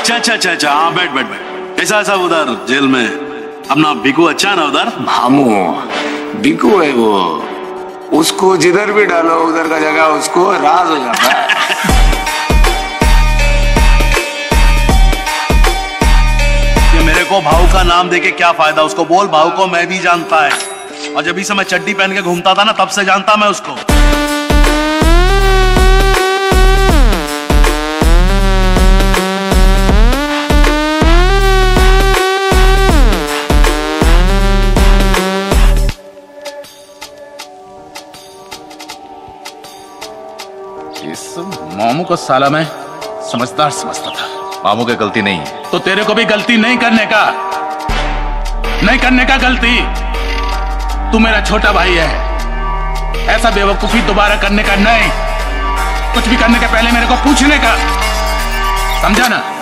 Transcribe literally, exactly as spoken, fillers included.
अच्छा अच्छा अच्छा अच्छा, हाँ बैठ बैठ बैठ। कैसा सब उधर जेल में? अपना बिकू अच्छा ना उधर? मामू बिकू है वो, उसको जिधर भी डालो उधर का जगह उसको राज हो जाता है। ये मेरे को भाऊ का नाम देके क्या फायदा? उसको बोल भाऊ को मैं भी जानता है, और जब इसे मैं चड्डी पहन के घूमता था ना तब से जानता मैं उसको। इस मामू को साला मैं समझदार समझता था। मामू की गलती नहीं है तो तेरे को भी गलती नहीं करने का, नहीं करने का गलती। तू मेरा छोटा भाई है, ऐसा बेवकूफी दोबारा करने का नहीं। कुछ भी करने के पहले मेरे को पूछने का, समझा ना?